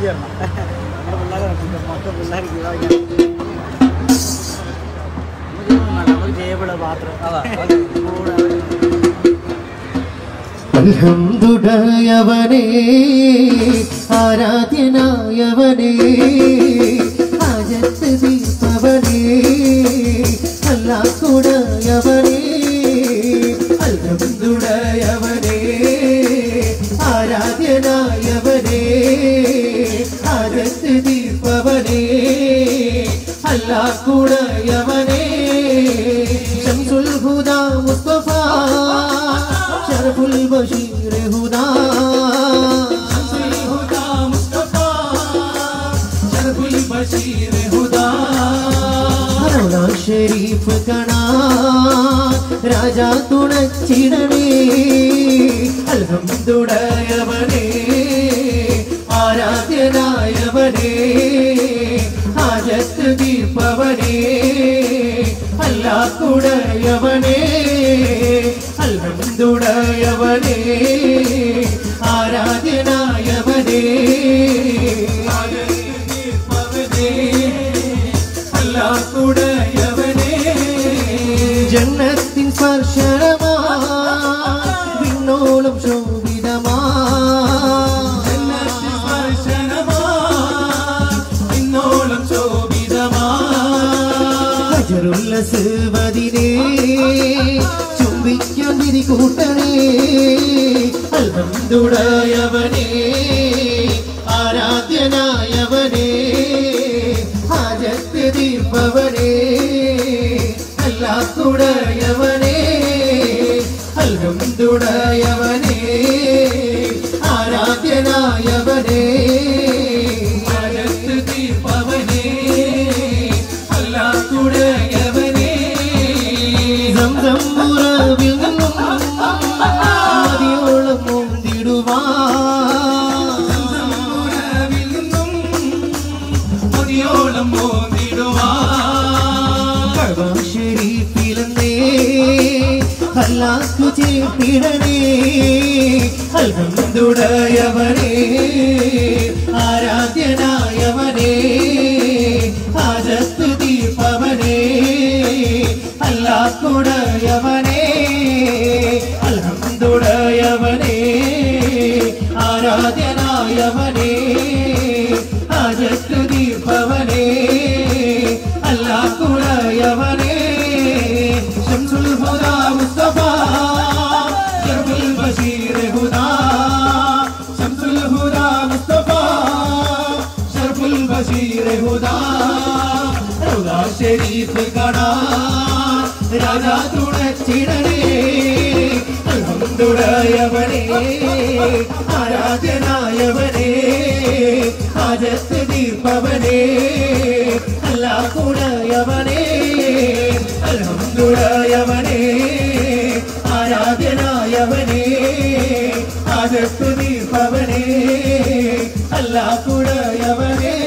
അൽഹംദുലില്ലാഹ് ആരാധ്യനായവനേ ആജത്ത് ദീപവനേ അല്ലാഹ് കൂടയവനേ അൽഹംദുലില്ലാഹ് ആരാധ്യനായവനേ ആജത്ത് ദീപവനേ അല്ലാഹ് കൂടയവനേ ശംസുൽ ഹുദാ മുസ്തഫ ശറഫുൽ ബശീർ ഹുദാ ശംസുൽ ഹുദാ മുസ്തഫ ശറഫുൽ ബശീർ ഹുദാ റൗള ശരീഫ് കണാ രാജാ തുണച്ചിടണേ അൽഹംദുലില്ലാഹ് ആരാധ്യനായവനേ ആജത്ത് ദീപവനേ അല്ലാഹ് കൂടയവനേ അൽഹംദുലില്ലാഹ് ആരാധ്യനായവനേ ആജത്ത് ദീപവനേ അല്ലാഹ് കൂടയവനേ ജന്നത്തിൻ സ്പർശനമാ വിണ്ണോളം ശോഭിതമാ ജന്നത്തിൻ സ്പർശനമാ വിണ്ണോളം ശോഭിതമാ ഹജറുൽ അസ്വദിനെ ചുംബിക്കാൻ വിധി കൂട്ടണേ അൽഹംദുലില്ലാഹ് ആരാധ്യനായവനേ ആജത്ത് ദീപവനേ അല്ലാഹ് കൂടയവനേ അൽഹംദുലില്ലാഹ് ആരാധ്യനായവനേ ആജത്ത് ദീപവനേ അല്ലാഹ് കൂടയവനേ സംസം ഉറവിൽ നിന്നും മതിയോളം മോന്തിടുവാൻ സംസം ഉറവിൽ നിന്നും മതിയോളം മോന്തിടുവാൻ കഅബ ശരീഫിലെന്നേ അല്ലാഹ് ചേർത്തിടണേ അൽഹംദുലില്ലാഹ് ആരാധ്യനായവനേ ആജത്ത് ദീപവനേ അല്ലാഹ് കൂടയവനേ അൽഹംദുലില്ലാഹ് ആരാധ്യനായവനേ ആജത്ത് ദീപവനേ അല്ലാഹ് കൂടയവനേ ശംസുൽ ഹുദാ മുസ്തഫ ശറഫുൽ ബശീർ ഹുദാ ശംസുൽ ഹുദാ മുസ്തഫ ശറഫുൽ ബശീർ ഹുദാ റൗള ശരീഫ് കണാ രാജാ തുണച്ചിടണേ അൽഹംദുലില്ലാഹ് ആരാധ്യനായവനേ ആജത്ത് ദീപവനേ അല്ലാഹ് കൂടയവനേ അൽഹംദുലില്ലാഹ് ആരാധ്യനായവനേ ആജത്ത് ദീപവനേ അല്ലാഹ് കൂടയവനേ